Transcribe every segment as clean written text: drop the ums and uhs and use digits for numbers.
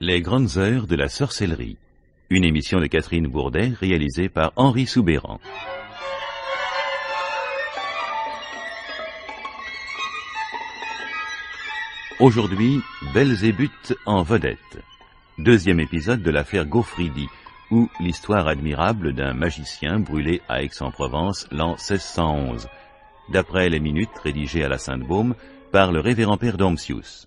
Les grandes heures de la sorcellerie. Une émission de Catherine Bourdet réalisée par Henri Soubeyran. Aujourd'hui, Belzébuth en vedette. Deuxième épisode de l'affaire Gaufridi, ou l'histoire admirable d'un magicien brûlé à Aix-en-Provence l'an 1611, d'après les minutes rédigées à la Sainte-Baume par le révérend père Dompsius.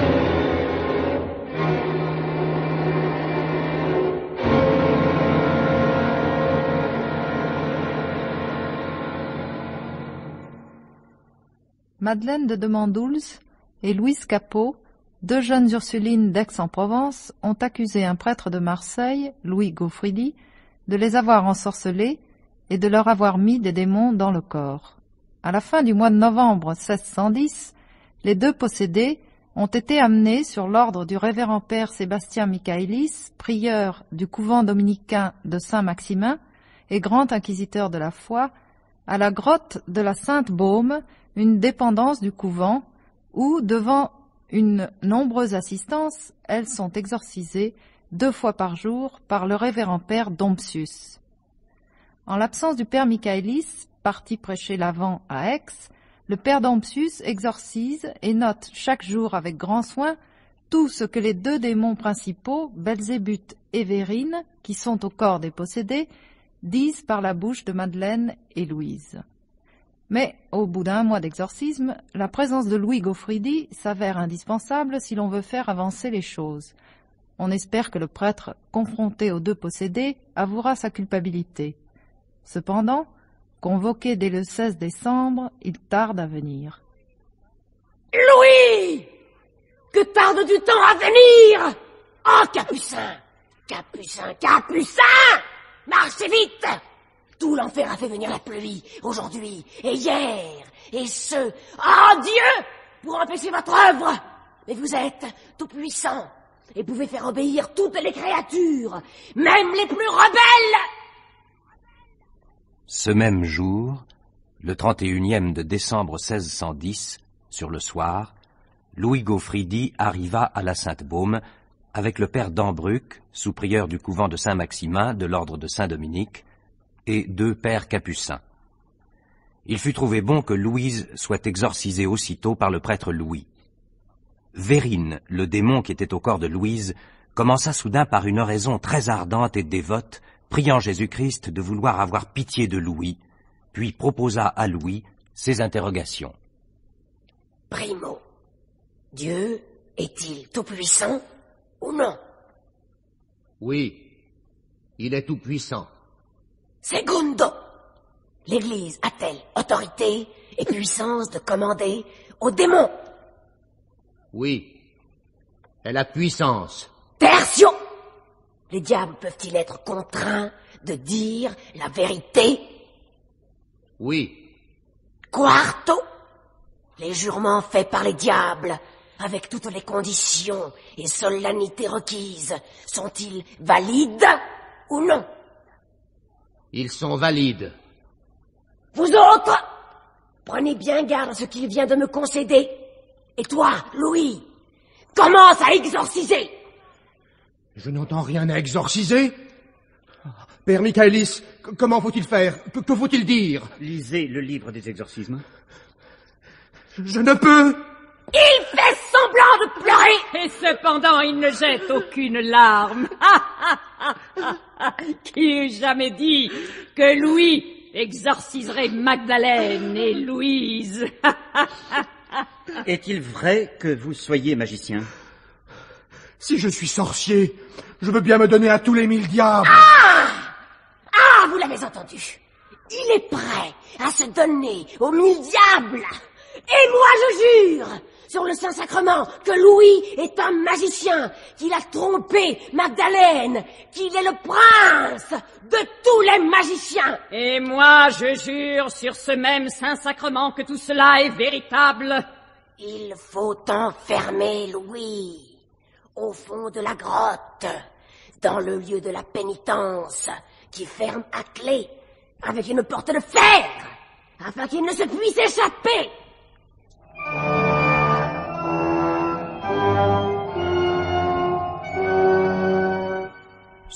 Madeleine de Demandouls et Louise Capot, deux jeunes Ursulines d'Aix-en-Provence, ont accusé un prêtre de Marseille, Louis Gaufridi, de les avoir ensorcelés et de leur avoir mis des démons dans le corps. À la fin du mois de novembre 1610, les deux possédés ont été amenés sur l'ordre du révérend père Sébastien Michaelis, prieur du couvent dominicain de Saint-Maximin et grand inquisiteur de la foi, à la grotte de la Sainte-Baume, une dépendance du couvent, où, devant une nombreuse assistance, elles sont exorcisées 2 fois par jour par le révérend père Dompsius. En l'absence du père Michaelis, parti prêcher l'Avent à Aix, le père Dompsius exorcise et note chaque jour avec grand soin tout ce que les 2 démons principaux, Belzébuth et Vérine, qui sont au corps des possédés, disent par la bouche de Madeleine et Louise. Mais, au bout d'1 mois d'exorcisme, la présence de Louis Gaufridi s'avère indispensable si l'on veut faire avancer les choses. On espère que le prêtre, confronté aux 2 possédés, avouera sa culpabilité. Cependant, convoqué dès le 16 décembre, il tarde à venir. « Louis! Que tarde du temps à venir! Oh, Capucin! Capucin! Capucin! Marchez vite! Tout l'enfer a fait venir la pluie, aujourd'hui, et hier, et oh Dieu, pour empêcher votre œuvre. Mais vous êtes tout puissant, et pouvez faire obéir toutes les créatures, même les plus rebelles. Ce même jour, le 31e de décembre 1610, sur le soir, Louis Gaufridi arriva à la Sainte-Baume avec le père d'Ambruc, sous-prieur du couvent de Saint-Maximin de l'ordre de Saint-Dominique, et 2 pères capucins. Il fut trouvé bon que Louise soit exorcisée aussitôt par le prêtre Louis. Vérine, le démon qui était au corps de Louise, commença soudain par une oraison très ardente et dévote, priant Jésus-Christ de vouloir avoir pitié de Louis, puis proposa à Louis ces interrogations. Primo, Dieu est-il tout-puissant ou non? Oui, il est tout-puissant. Segundo, l'Église a-t-elle autorité et puissance de commander aux démons? Oui, elle a puissance. Tertio, les diables peuvent-ils être contraints de dire la vérité? Oui. Quarto, les jurements faits par les diables, avec toutes les conditions et solennités requises, sont-ils valides ou non? Ils sont valides. Vous autres, prenez bien garde à ce qu'il vient de me concéder. Et toi, Louis, commence à exorciser. Je n'entends rien à exorciser. Père Michaelis, comment faut-il faire? Que faut-il dire? Lisez le livre des exorcismes. Je ne peux. Il fait semblant de pleurer. Et cependant, il ne jette aucune larme. Qui eût jamais dit que Louis exorciserait Magdalène et Louise? Est-il vrai que vous soyez magicien? Si je suis sorcier, je veux bien me donner à tous les 1000 diables. Ah, vous l'avez entendu. Il est prêt à se donner aux 1000 diables. Et moi, je jure, sur le Saint-Sacrement, que Louis est un magicien, qu'il a trompé Magdalène, qu'il est le prince de tous les magiciens. Et moi, je jure sur ce même Saint-Sacrement que tout cela est véritable. Il faut enfermer Louis au fond de la grotte, dans le lieu de la pénitence, qui ferme à clé, avec une porte de fer, afin qu'il ne se puisse échapper.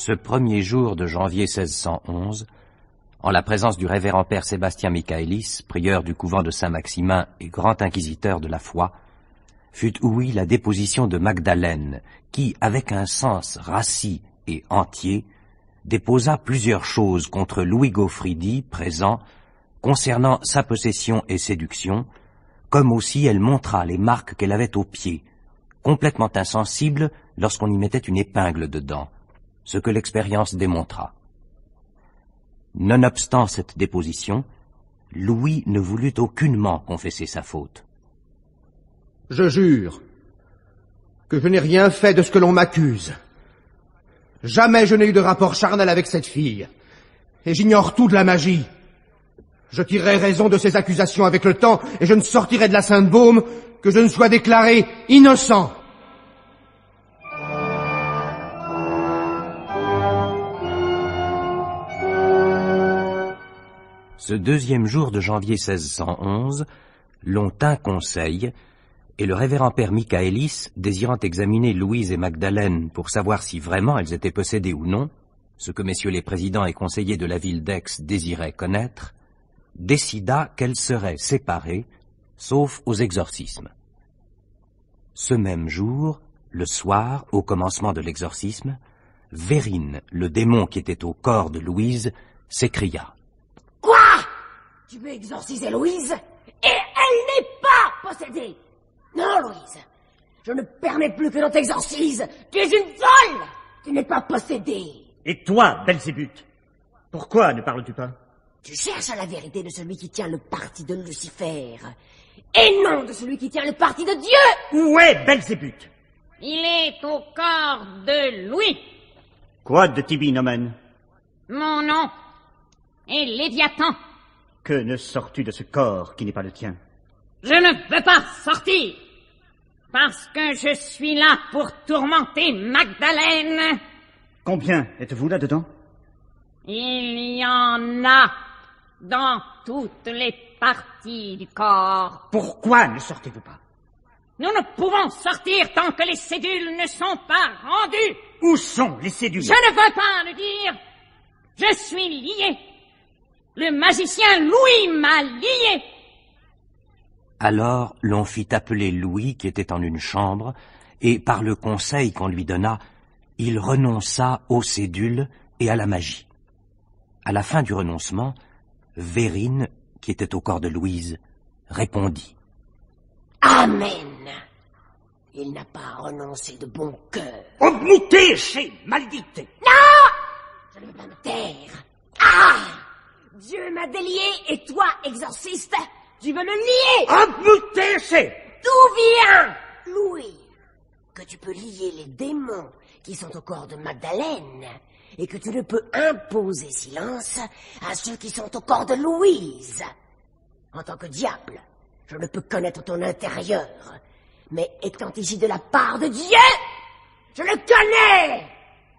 Ce premier jour de janvier 1611, en la présence du révérend père Sébastien Michaelis, prieur du couvent de Saint-Maximin et grand inquisiteur de la foi, fut ouïe la déposition de Magdalene, qui, avec un sens rassis et entier, déposa plusieurs choses contre Louis Gaufridi, présent, concernant sa possession et séduction, comme aussi elle montra les marques qu'elle avait aux pieds, complètement insensible lorsqu'on y mettait une épingle dedans, ce que l'expérience démontra. Nonobstant cette déposition, Louis ne voulut aucunement confesser sa faute. Je jure que je n'ai rien fait de ce que l'on m'accuse. Jamais je n'ai eu de rapport charnel avec cette fille, et j'ignore tout de la magie. Je tirerai raison de ces accusations avec le temps, et je ne sortirai de la Sainte-Baume que je ne sois déclaré innocent. Ce deuxième jour de janvier 1611, l'on tint conseil, et le révérend père Michaelis, désirant examiner Louise et Magdalene pour savoir si vraiment elles étaient possédées ou non, ce que messieurs les présidents et conseillers de la ville d'Aix désiraient connaître, décida qu'elles seraient séparées, sauf aux exorcismes. Ce même jour, le soir, au commencement de l'exorcisme, Vérine, le démon qui était au corps de Louise, s'écria. « Quoi? Tu veux exorciser Louise? Et elle n'est pas possédée! Non, Louise, je ne permets plus que l'on t'exorcise. Tu es une folle! Tu n'es pas possédée. Et toi, Belzébuth, pourquoi ne parles-tu pas? Tu cherches à la vérité de celui qui tient le parti de Lucifer, et non de celui qui tient le parti de Dieu! Où est Belzébuth? Il est au corps de Louis. Quoi de Tibi Nomen? Mon nom est Léviathan. Que ne sors-tu de ce corps qui n'est pas le tien? Je ne veux pas sortir, parce que je suis là pour tourmenter Magdalene. Combien êtes-vous là-dedans? Il y en a dans toutes les parties du corps. Pourquoi ne sortez-vous pas? Nous ne pouvons sortir tant que les cédules ne sont pas rendues. Où sont les cédules? Je ne veux pas le dire. Je suis lié. Le magicien Louis m'a lié. Alors l'on fit appeler Louis qui était en une chambre, et par le conseil qu'on lui donna, il renonça aux cédules et à la magie. À la fin du renoncement, Vérine, qui était au corps de Louise, répondit. Amen. Il n'a pas renoncé de bon cœur. Obmutez chez maledite. Non! Je ne veux pas me taire. Ah! Dieu m'a délié et toi, exorciste, tu veux me lier? Obmutez chez. D'où vient, Louis, que tu peux lier les démons qui sont au corps de Magdalene et que tu ne peux imposer silence à ceux qui sont au corps de Louise? En tant que diable, je ne peux connaître ton intérieur, mais étant ici de la part de Dieu, je le connais!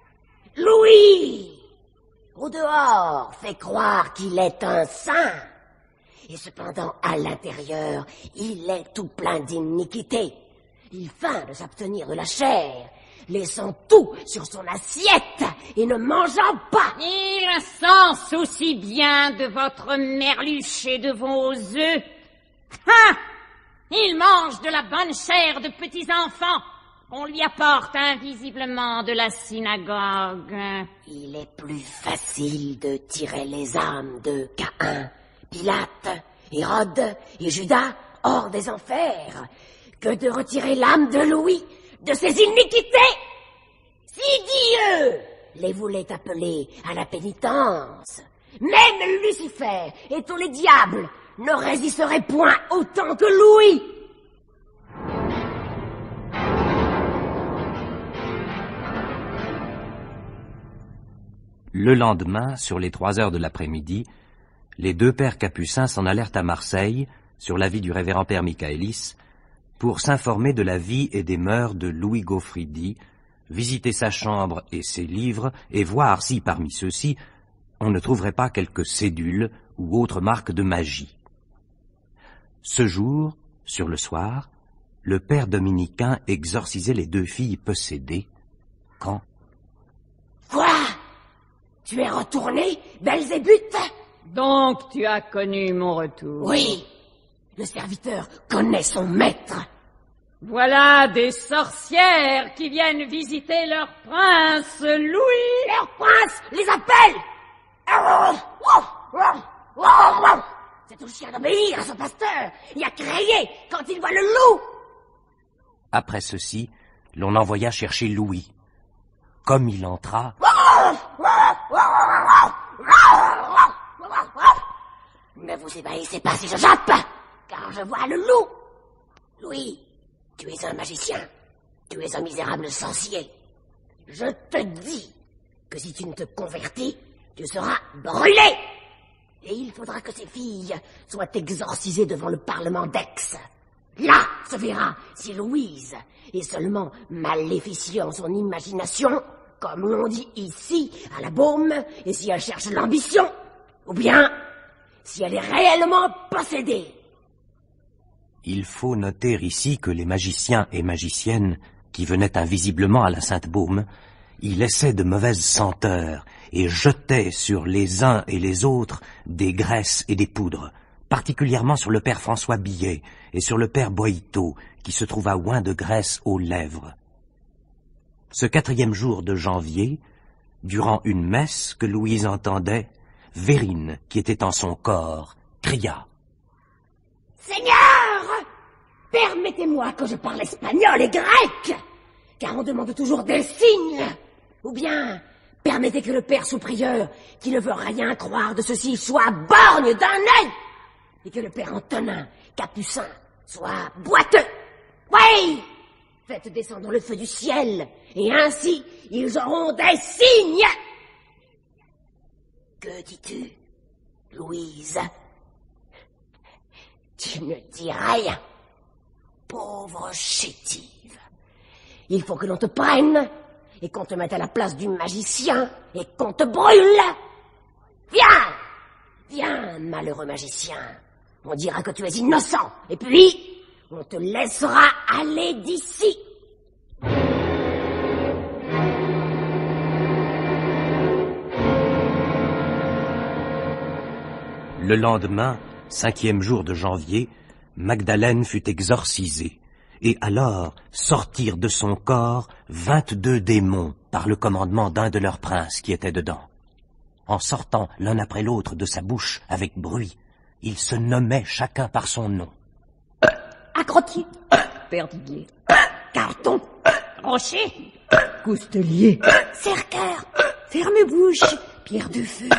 Louis, au dehors, fait croire qu'il est un saint, et cependant, à l'intérieur, il est tout plein d'iniquité. Il feint de s'abstenir de la chair, laissant tout sur son assiette et ne mangeant pas. Il s'en soucie bien de votre merluche et de vos œufs. Ah! Il mange de la bonne chair de petits enfants qu'on lui apporte invisiblement de la synagogue. Il est plus facile de tirer les âmes de Caïn, Pilate, Hérode et Judas hors des enfers que de retirer l'âme de Louis de ses iniquités. Si Dieu les voulait appeler à la pénitence, même Lucifer et tous les diables ne résisteraient point autant que Louis. Le lendemain, sur les 3 heures de l'après-midi, les 2 pères capucins s'en allèrent à Marseille, sur l'avis du révérend père Michaelis, pour s'informer de la vie et des mœurs de Louis Gaufridi, visiter sa chambre et ses livres, et voir si, parmi ceux-ci, on ne trouverait pas quelques cédules ou autres marques de magie. Ce jour, sur le soir, le père dominicain exorcisait les 2 filles possédées, quand... Quoi? Tu es retourné, Belzébuth? Donc tu as connu mon retour. Oui. Le serviteur connaît son maître. Voilà des sorcières qui viennent visiter leur prince, Louis. Leur prince les appelle. C'est au chien d'obéir à son pasteur et à crier quand il voit le loup. Après ceci, l'on envoya chercher Louis. Comme il entra, Ne vous ébahissez pas si je jappe, car je vois le loup. Louis, tu es un magicien. Tu es un misérable sorcier. Je te dis que si tu ne te convertis, tu seras brûlé. Et il faudra que ces filles soient exorcisées devant le Parlement d'Aix. Là se verra si Louise est seulement maléficieux en son imagination, comme l'on dit ici à la Baume, et si elle cherche l'ambition, ou bien si elle est réellement possédée. il faut noter ici que les magiciens et magiciennes qui venaient invisiblement à la Sainte-Baume y laissaient de mauvaises senteurs et jetaient sur les uns et les autres des graisses et des poudres, particulièrement sur le père François Billet et sur le père Boïteau, qui se trouva oint de graisse aux lèvres. Ce 4e jour de janvier, durant une messe que Louise entendait, Vérine, qui était en son corps, cria « Seigneur, permettez-moi que je parle espagnol et grec, car on demande toujours des signes. Ou bien, permettez que le père sous-prieur, qui ne veut rien croire de ceci, soit borgne d'un œil, et que le père Antonin, capucin, soit boiteux. Oui, faites descendre le feu du ciel, et ainsi ils auront des signes. Que dis-tu, Louise? Tu ne dis rien, pauvre chétive. Il faut que l'on te prenne, et qu'on te mette à la place du magicien, et qu'on te brûle. Viens, viens, malheureux magicien. On dira que tu es innocent, et puis on te laissera aller d'ici. Le lendemain, 5e jour de janvier, Magdalene fut exorcisée, et alors sortirent de son corps 22 démons par le commandement d'un de leurs princes qui était dedans. En sortant l'un après l'autre de sa bouche avec bruit, ils se nommaient chacun par son nom. Accrotier, Perdiguier, Carton, Rocher, Coustelier, Cerceur, Ferme-bouche, Pierre de Feu.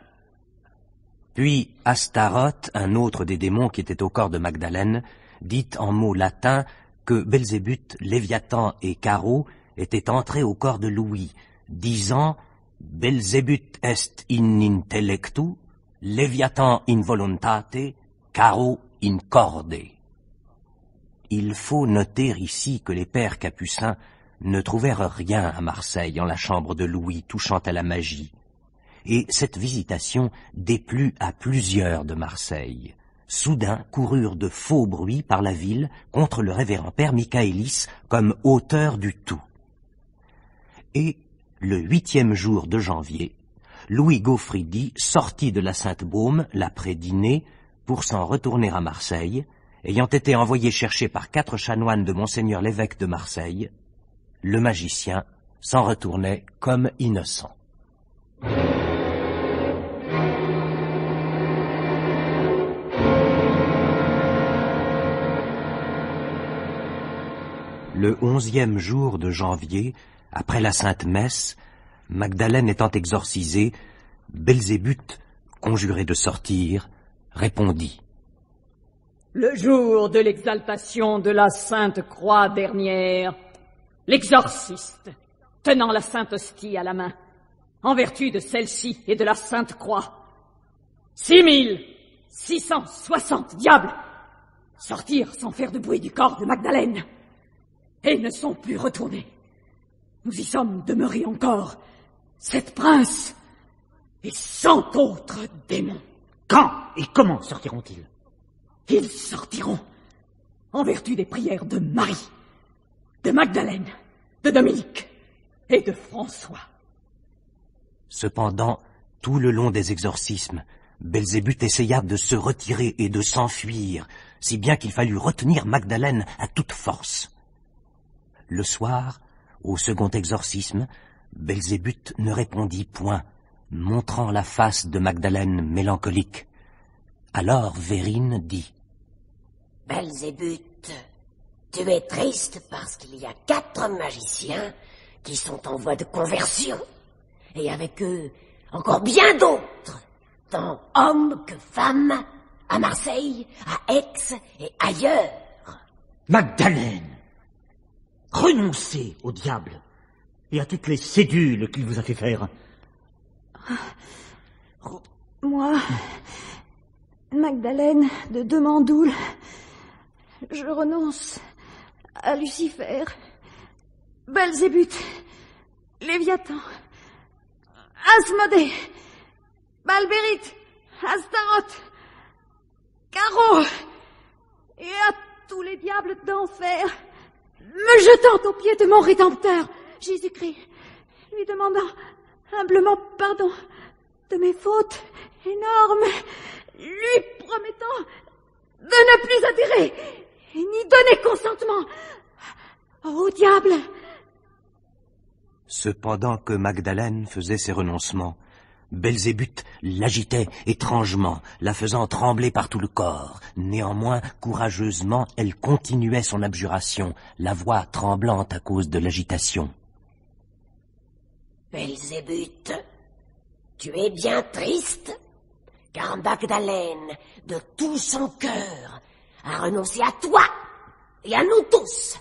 Puis Astaroth, un autre des démons qui était au corps de Magdalene, dit en mots latins que Belzébuth, Léviathan et Caro étaient entrés au corps de Louis, disant « Belzébuth est in intellectu, Léviathan in voluntate, Caro in corde ». Il faut noter ici que les pères capucins ne trouvèrent rien à Marseille en la chambre de Louis touchant à la magie. Et cette visitation déplut à plusieurs de Marseille. Soudain coururent de faux bruits par la ville contre le révérend père Michaélis comme auteur du tout. Et le 8e jour de janvier, Louis Gaufridi sortit de la Sainte-Baume l'après-dîner pour s'en retourner à Marseille, ayant été envoyé chercher par 4 chanoines de Monseigneur l'évêque de Marseille. Le magicien s'en retournait comme innocent. Le 11e jour de janvier, après la Sainte Messe, Magdalene étant exorcisée, Belzébuth, conjuré de sortir, répondit. le jour de l'exaltation de la Sainte Croix dernière, l'exorciste, tenant la Sainte Hostie à la main, en vertu de celle-ci et de la Sainte Croix, 6660 diables sortirent sans faire de bruit du corps de Magdalene et ne sont plus retournés. Nous y sommes demeurés encore, 7 princes et 100 autres démons. Quand et comment sortiront-ils? Ils sortiront en vertu des prières de Marie, de Magdalene, de Dominique et de François. Cependant, tout le long des exorcismes, Belzébuth essaya de se retirer et de s'enfuir, si bien qu'il fallut retenir Magdalene à toute force. Le soir, au second exorcisme, Belzébuth ne répondit point, montrant la face de Magdalene mélancolique. Alors Vérine dit: Belzébuth, tu es triste parce qu'il y a 4 magiciens qui sont en voie de conversion, et avec eux encore bien d'autres, tant hommes que femmes, à Marseille, à Aix et ailleurs. Magdalene, renoncez au diable et à toutes les cédules qu'il vous a fait faire. Moi, Magdalene de Demandoul, je renonce à Lucifer, Belzébuth, Léviathan, Asmodée, Balbérite, Astaroth, Caro, et à tous les diables d'enfer, me jetant aux pieds de mon Rédempteur, Jésus-Christ, lui demandant humblement pardon de mes fautes énormes, lui promettant de ne plus adhérer, ni donner consentement au diable. Cependant que Magdalene faisait ses renoncements, Belzébuth l'agitait étrangement, la faisant trembler par tout le corps. Néanmoins, courageusement, elle continuait son abjuration, la voix tremblante à cause de l'agitation. Belzébuth, tu es bien triste, car Magdalene, de tout son cœur, a renoncé à toi et à nous tous.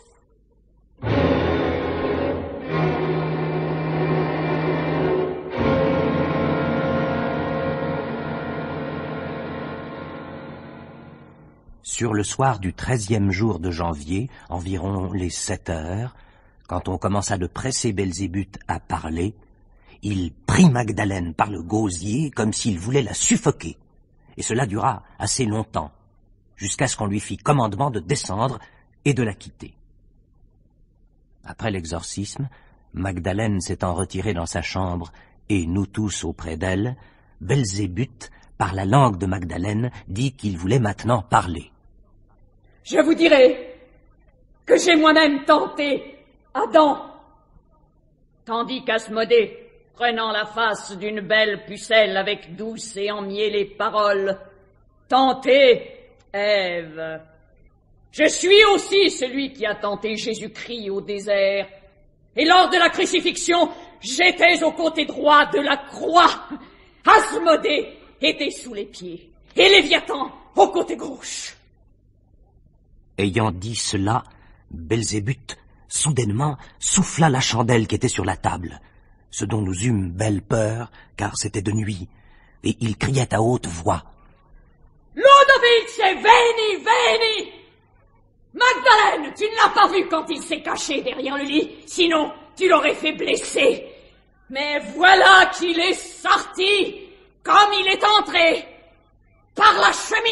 Sur le soir du 13e jour de janvier, environ les 7 heures, quand on commença de presser Belzébuth à parler, il prit Magdalene par le gosier comme s'il voulait la suffoquer. Et cela dura assez longtemps, jusqu'à ce qu'on lui fit commandement de descendre et de la quitter. Après l'exorcisme, Magdalene s'étant retirée dans sa chambre, et nous tous auprès d'elle, Belzébuth, par la langue de Magdalene, dit qu'il voulait maintenant parler. Je vous dirai que j'ai moi-même tenté Adam, tandis qu'Asmodée, prenant la face d'une belle pucelle avec douces et emmiellées paroles, tenté Ève. Je suis aussi celui qui a tenté Jésus-Christ au désert, et lors de la crucifixion, j'étais au côté droit de la croix. Asmodée était sous les pieds, et Léviathan au côté gauche. Ayant dit cela, Belzébuth, soudainement, souffla la chandelle qui était sur la table, ce dont nous eûmes belle peur, car c'était de nuit, et il criait à haute voix. « Ludovice, veni, veni ! Magdalene, tu ne l'as pas vu quand il s'est caché derrière le lit, sinon tu l'aurais fait blesser. Mais voilà qu'il est sorti, comme il est entré, par la cheminée. »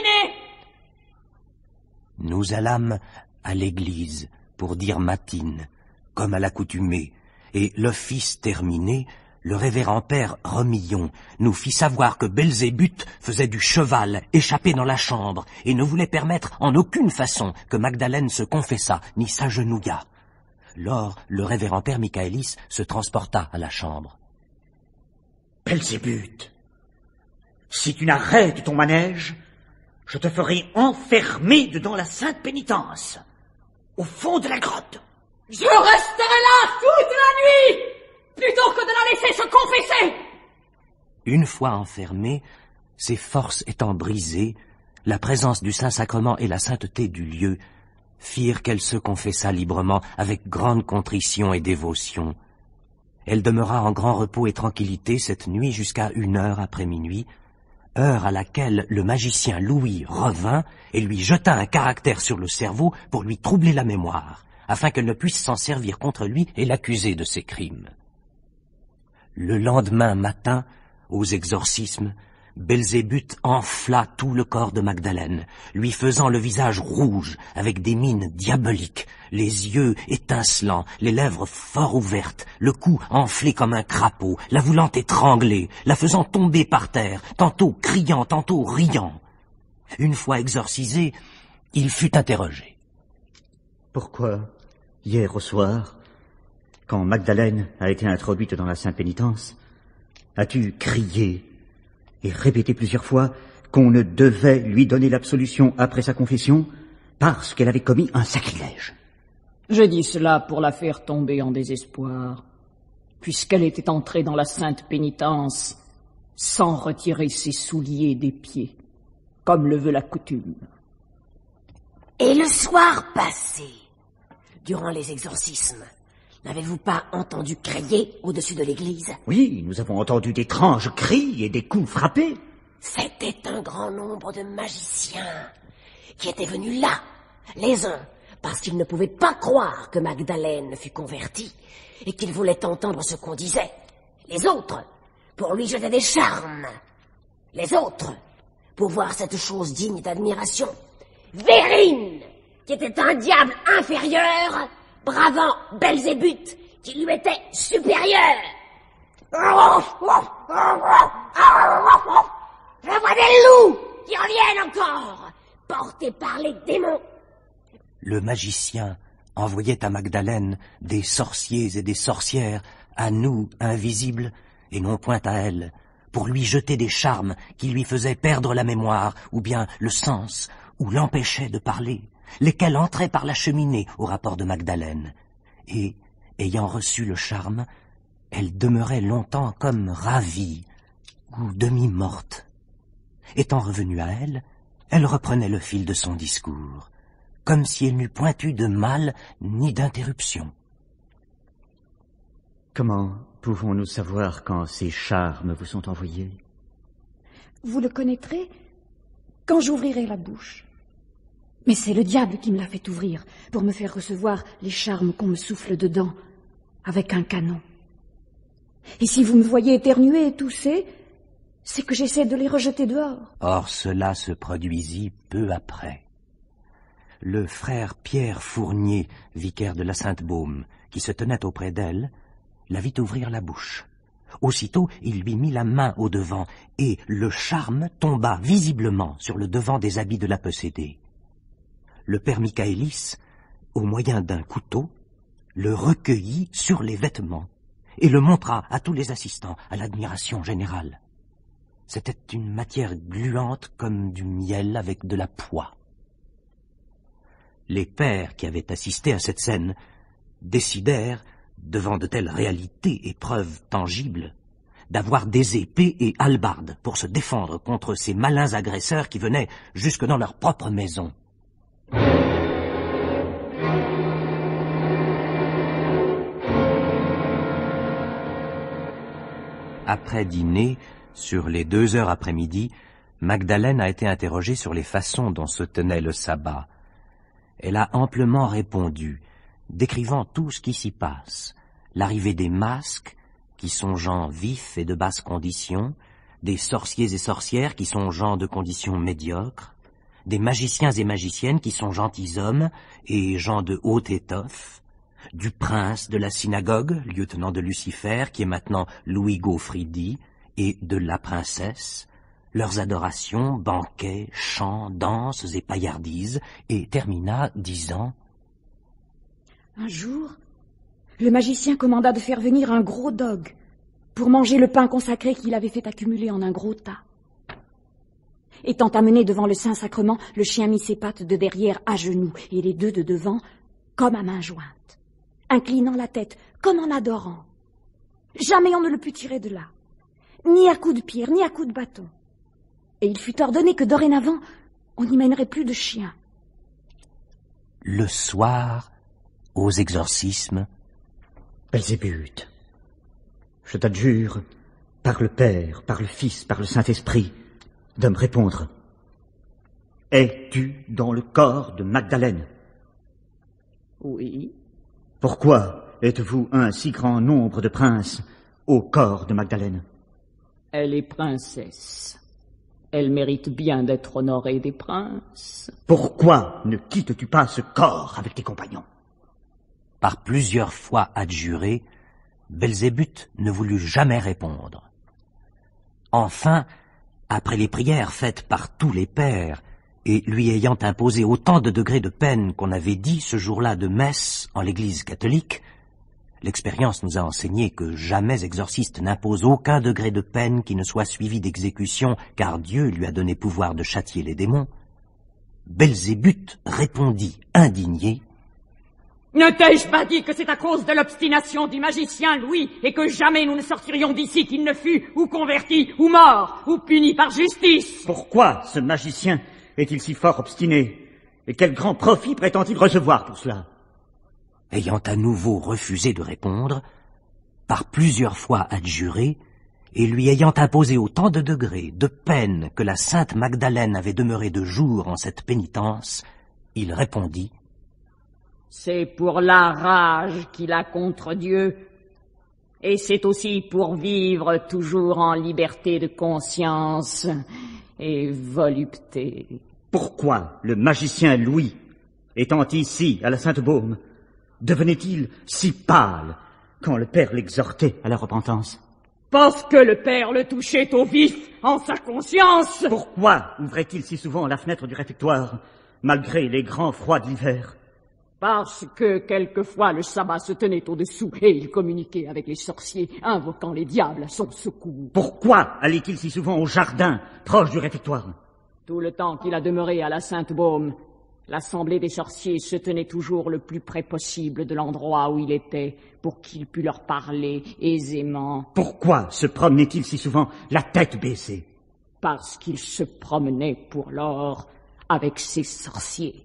Nous allâmes à l'église pour dire matine, comme à l'accoutumée, et l'office terminé, le révérend père Remillon nous fit savoir que Belzébuth faisait du cheval échappé dans la chambre et ne voulait permettre en aucune façon que Magdalene se confessât ni s'agenouillât. Lors, le révérend père Michaëlis se transporta à la chambre. « Belzébuth, si tu n'arrêtes ton manège, je te ferai enfermer dedans la sainte pénitence, au fond de la grotte. » « Je resterai là toute la nuit, plutôt que de la laisser se confesser !» Une fois enfermée, ses forces étant brisées, la présence du Saint-Sacrement et la sainteté du lieu firent qu'elle se confessa librement avec grande contrition et dévotion. Elle demeura en grand repos et tranquillité cette nuit jusqu'à 1h après minuit, heure à laquelle le magicien Louis revint et lui jeta un caractère sur le cerveau pour lui troubler la mémoire, afin qu'elle ne puisse s'en servir contre lui et l'accuser de ses crimes. Le lendemain matin, aux exorcismes, Belzébuth enfla tout le corps de Magdalene, lui faisant le visage rouge, avec des mines diaboliques, les yeux étincelants, les lèvres fort ouvertes, le cou enflé comme un crapaud, la voulant étrangler, la faisant tomber par terre, tantôt criant, tantôt riant. Une fois exorcisé, il fut interrogé. Pourquoi, hier au soir, quand Magdalene a été introduite dans la Sainte Pénitence, as-tu crié et répété plusieurs fois qu'on ne devait lui donner l'absolution après sa confession parce qu'elle avait commis un sacrilège? Je dis cela pour la faire tomber en désespoir, puisqu'elle était entrée dans la Sainte Pénitence sans retirer ses souliers des pieds, comme le veut la coutume. Et le soir passé, durant les exorcismes, n'avez-vous pas entendu crier au-dessus de l'église? Oui, nous avons entendu d'étranges cris et des coups frappés. C'était un grand nombre de magiciens qui étaient venus là, les uns parce qu'ils ne pouvaient pas croire que Magdalene fût convertie et qu'ils voulaient entendre ce qu'on disait, les autres pour lui jeter des charmes, les autres pour voir cette chose digne d'admiration. Vérine, qui était un diable inférieur, bravant Belzébuth, qui lui était supérieur. Je vois des loups qui reviennent encore, portés par les démons. Le magicien envoyait à Magdalene des sorciers et des sorcières, à nous invisibles, et non point à elle, pour lui jeter des charmes qui lui faisaient perdre la mémoire, ou bien le sens, ou l'empêchaient de parler, lesquels entraient par la cheminée au rapport de Magdalene. Et, ayant reçu le charme, elle demeurait longtemps comme ravie ou demi-morte. Étant revenue à elle, elle reprenait le fil de son discours, comme si elle n'eût point eu de mal ni d'interruption. Comment pouvons-nous savoir quand ces charmes vous sont envoyés? Vous le connaîtrez quand j'ouvrirai la bouche. Mais c'est le diable qui me l'a fait ouvrir, pour me faire recevoir les charmes qu'on me souffle dedans, avec un canon. Et si vous me voyez éternuer et tousser, c'est que j'essaie de les rejeter dehors. Or cela se produisit peu après. Le frère Pierre Fournier, vicaire de la Sainte-Baume, qui se tenait auprès d'elle, la vit ouvrir la bouche. Aussitôt, il lui mit la main au devant, et le charme tomba visiblement sur le devant des habits de la possédée. Le père Michaélis, au moyen d'un couteau, le recueillit sur les vêtements et le montra à tous les assistants, à l'admiration générale. C'était une matière gluante comme du miel avec de la poix. Les pères qui avaient assisté à cette scène décidèrent, devant de telles réalités et preuves tangibles, d'avoir des épées et hallebardes pour se défendre contre ces malins agresseurs qui venaient jusque dans leur propre maison. Après dîner, sur les 2 heures après-midi, Magdalene a été interrogée sur les façons dont se tenait le sabbat. Elle a amplement répondu, décrivant tout ce qui s'y passe, l'arrivée des masques, qui sont gens vifs et de basse condition, des sorciers et sorcières qui sont gens de condition médiocre, des magiciens et magiciennes qui sont gentilshommes et gens de haute étoffe, du prince de la synagogue, lieutenant de Lucifer, qui est maintenant Louis Gaufridi, et de la princesse, leurs adorations, banquets, chants, danses et paillardises, et termina disant « Un jour, le magicien commanda de faire venir un gros dogue pour manger le pain consacré qu'il avait fait accumuler en un gros tas. Étant amené devant le Saint-Sacrement, le chien mit ses pattes de derrière à genoux et les 2 de devant comme à main jointe, inclinant la tête comme en adorant. Jamais on ne le put tirer de là, ni à coups de pierre, ni à coups de bâton. Et il fut ordonné que dorénavant, on n'y mènerait plus de chien. » Le soir, aux exorcismes, Belzébuth, je t'adjure, par le Père, par le Fils, par le Saint-Esprit, de me répondre. Es-tu dans le corps de Magdalene? Oui. Pourquoi êtes-vous un si grand nombre de princes au corps de Magdalene? Elle est princesse. Elle mérite bien d'être honorée des princes. Pourquoi ne quittes-tu pas ce corps avec tes compagnons? Par plusieurs fois adjuré, Belzébuth ne voulut jamais répondre. Enfin, après les prières faites par tous les pères, et lui ayant imposé autant de degrés de peine qu'on avait dit ce jour-là de messe en l'Église catholique, l'expérience nous a enseigné que jamais exorciste n'impose aucun degré de peine qui ne soit suivi d'exécution, car Dieu lui a donné pouvoir de châtier les démons. Belzébuth répondit indigné: Ne t'ai-je pas dit que c'est à cause de l'obstination du magicien Louis et que jamais nous ne sortirions d'ici qu'il ne fût ou converti, ou mort, ou puni par justice? Pourquoi ce magicien est-il si fort obstiné? Et quel grand profit prétend-il recevoir pour cela? Ayant à nouveau refusé de répondre, par plusieurs fois adjuré, et lui ayant imposé autant de degrés de peine que la sainte Magdalène avait demeuré de jours en cette pénitence, il répondit: C'est pour la rage qu'il a contre Dieu, et c'est aussi pour vivre toujours en liberté de conscience et volupté. Pourquoi le magicien Louis, étant ici à la Sainte-Baume, devenait-il si pâle quand le père l'exhortait à la repentance? Parce que le père le touchait au vif en sa conscience. Pourquoi ouvrait-il si souvent la fenêtre du réfectoire, malgré les grands froids de l'hiver? Parce que quelquefois le sabbat se tenait au-dessous et il communiquait avec les sorciers, invoquant les diables à son secours. Pourquoi allait-il si souvent au jardin, proche du réfectoire? Tout le temps qu'il a demeuré à la Sainte-Baume, l'assemblée des sorciers se tenait toujours le plus près possible de l'endroit où il était, pour qu'il pût leur parler aisément. Pourquoi se promenait-il si souvent la tête baissée? Parce qu'il se promenait pour lors avec ses sorciers.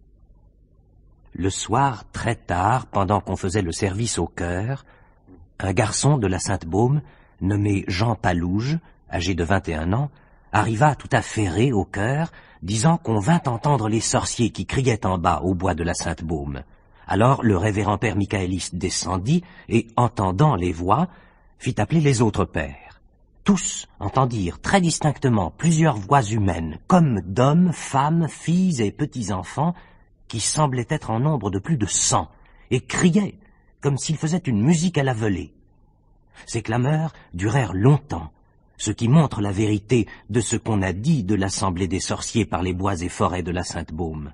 Le soir, très tard, pendant qu'on faisait le service au chœur, un garçon de la Sainte-Baume, nommé Jean Palouge, âgé de 21 ans, arriva tout affairé au chœur, disant qu'on vint entendre les sorciers qui criaient en bas au bois de la Sainte-Baume. Alors le révérend père Michaélis descendit et, entendant les voix, fit appeler les autres pères. Tous entendirent très distinctement plusieurs voix humaines, comme d'hommes, femmes, filles et petits-enfants, qui semblaient être en nombre de plus de 100, et criaient comme s'ils faisaient une musique à la volée. Ces clameurs durèrent longtemps, ce qui montre la vérité de ce qu'on a dit de l'assemblée des sorciers par les bois et forêts de la Sainte-Baume.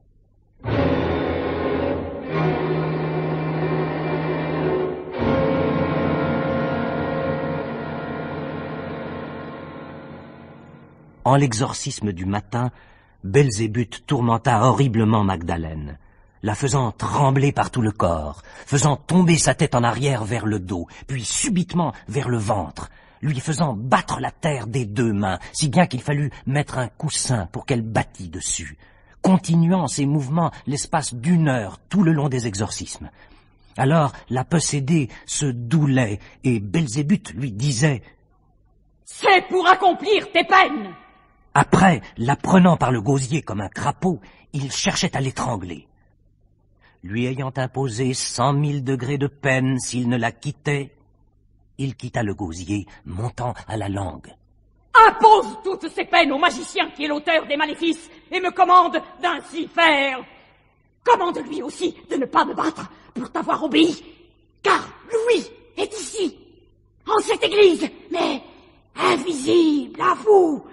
En l'exorcisme du matin, Belzébuth tourmenta horriblement Magdalène, la faisant trembler par tout le corps, faisant tomber sa tête en arrière vers le dos, puis subitement vers le ventre, lui faisant battre la terre des deux mains, si bien qu'il fallut mettre un coussin pour qu'elle battît dessus, continuant ses mouvements l'espace d'1 heure tout le long des exorcismes. Alors la possédée se doulait, et Belzébuth lui disait: « C'est pour accomplir tes peines !» Après, la prenant par le gosier comme un crapaud, il cherchait à l'étrangler. Lui ayant imposé 100 000 degrés de peine s'il ne la quittait, il quitta le gosier, montant à la langue. « Impose toutes ces peines au magicien qui est l'auteur des maléfices et me commande d'ainsi faire. Commande-lui aussi de ne pas me battre pour t'avoir obéi, car Louis est ici, en cette église, mais invisible à vous.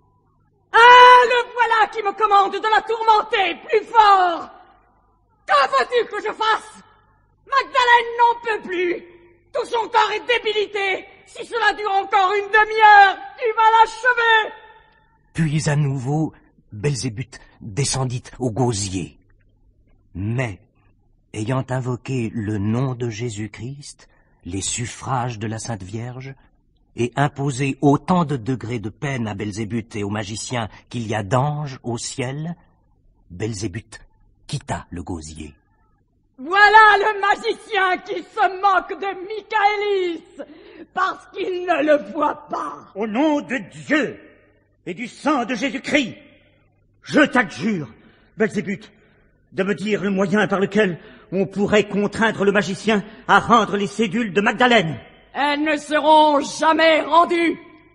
Ah, le voilà qui me commande de la tourmenter plus fort. Que veux-tu que je fasse? Magdalène n'en peut plus. Tout son corps est débilité. Si cela dure encore une demi-heure, tu vas l'achever. » Puis à nouveau, Belzébuth descendit au gosier. Mais, ayant invoqué le nom de Jésus-Christ, les suffrages de la Sainte Vierge, et imposé autant de degrés de peine à Belzébuth et aux magiciens qu'il y a d'anges au ciel, Belzébuth quitta le gosier. Voilà le magicien qui se moque de Michaélis, parce qu'il ne le voit pas. Au nom de Dieu et du sang de Jésus-Christ, je t'adjure, Belzébuth, de me dire le moyen par lequel on pourrait contraindre le magicien à rendre les cédules de Magdalène. Elles ne seront jamais rendues.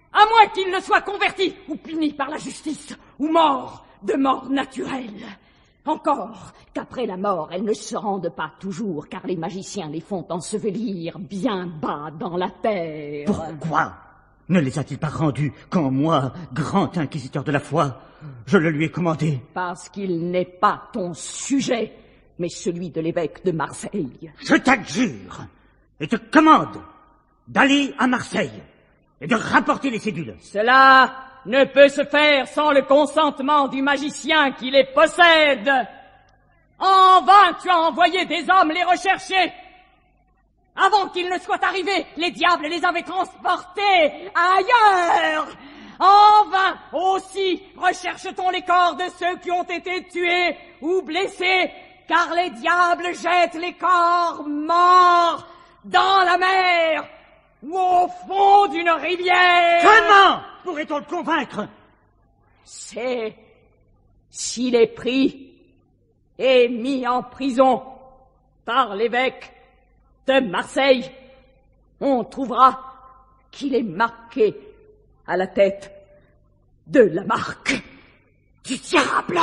À moins qu'il ne soit converti ou puni par la justice, ou mort de mort naturelle. Encore qu'après la mort, elles ne se rendent pas toujours, car les magiciens les font ensevelir bien bas dans la terre. Pourquoi ne les a-t-il pas rendus quand moi, grand inquisiteur de la foi, je le lui ai commandé? Parce qu'il n'est pas ton sujet, mais celui de l'évêque de Marseille. Je t'adjure et te commande d'aller à Marseille et de rapporter les cédules. Cela ne peut se faire sans le consentement du magicien qui les possède. En vain tu as envoyé des hommes les rechercher. Avant qu'ils ne soient arrivés, les diables les avaient transportés ailleurs. En vain aussi recherche-t-on les corps de ceux qui ont été tués ou blessés, car les diables jettent les corps morts dans la mer ou au fond d'une rivière. Comment pourrait-on le convaincre? C'est s'il est pris et mis en prison par l'évêque de Marseille, on trouvera qu'il est marqué à la tête de la marque du diable.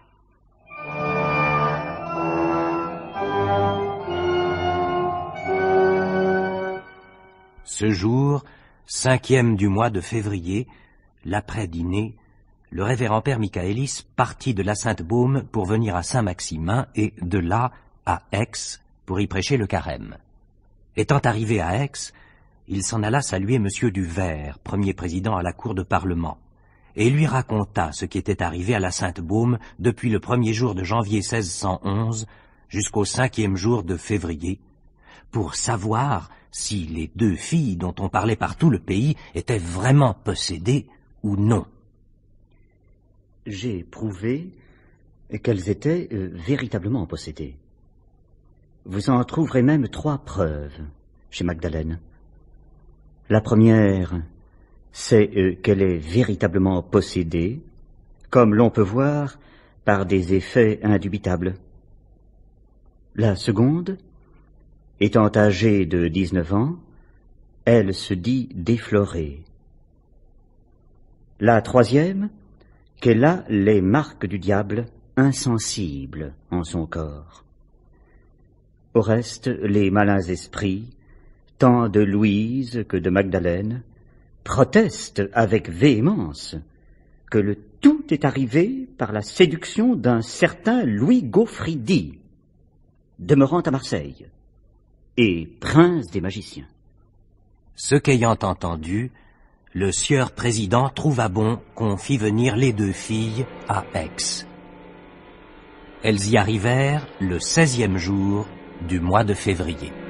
Ce jour, 5e du mois de février, l'après-dîner, le révérend père Michaélis partit de la Sainte-Baume pour venir à Saint-Maximin et de là à Aix pour y prêcher le carême. Étant arrivé à Aix, il s'en alla saluer M. Duvert, premier président à la cour de Parlement, et lui raconta ce qui était arrivé à la Sainte-Baume depuis le 1er jour de janvier 1611 jusqu'au 5e jour de février, pour savoir si les 2 filles dont on parlait par tout le pays étaient vraiment possédées ou non. J'ai prouvé qu'elles étaient véritablement possédées. Vous en trouverez même 3 preuves chez Magdalene. La première, c'est qu'elle est véritablement possédée, comme l'on peut voir par des effets indubitables. La seconde, étant âgée de 19 ans, elle se dit déflorée. La troisième, qu'elle a les marques du diable insensibles en son corps. Au reste, les malins esprits, tant de Louise que de Magdalene, protestent avec véhémence que le tout est arrivé par la séduction d'un certain Louis Gaufridi, demeurant à Marseille, et prince des magiciens. Ce qu'ayant entendu, le sieur président trouva bon qu'on fît venir les 2 filles à Aix. Elles y arrivèrent le 16e jour du mois de février.